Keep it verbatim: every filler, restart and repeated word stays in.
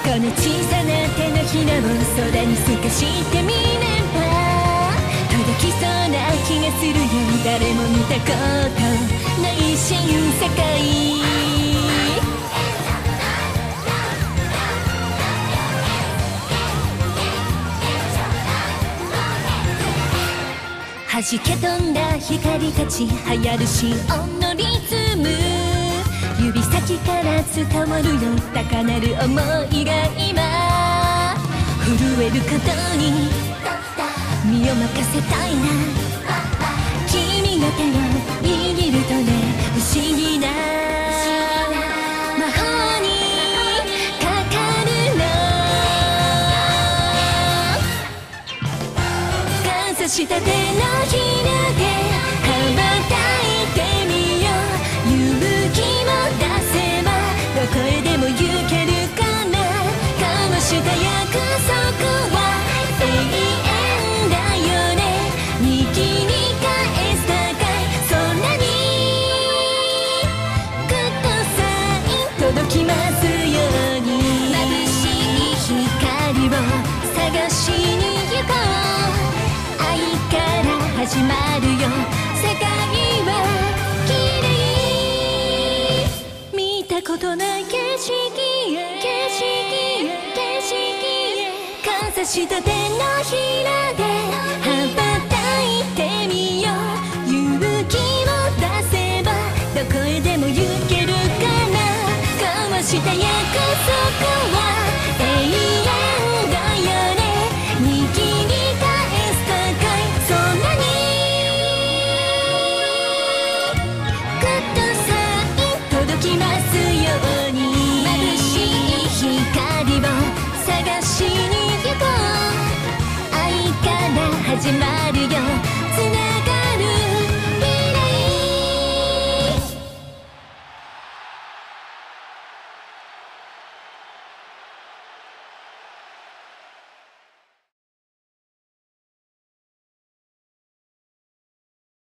この小さな手のひらを空に透かしてみれば届きそうな気がするよ。誰も見たことない新世界。弾け飛んだ光たち流行る心音のリズム。指先から伝わるよ高鳴る想いが今震えることに身を任せたいな。君が手を握るとね不思議な魔法にかかるの。感謝した手のひらで羽ばたいてみよう。勇気を出せばどこへでも行けるかな。交わした約束は永遠だよね。右に返す高い空にグッドサイン届きますように。眩しい光を探しに行こう。愛から始まるよ世界は綺麗。見たことない景色へ景色へ景色へ。感謝した手のひらで羽ばたいてみよう。勇気を出せばどこへでも行けるかな。交わした約束は永遠だよね。握り返す高い空にグッドサイン届きますように。眩しい光を探しに行こう。愛から始まるよつなが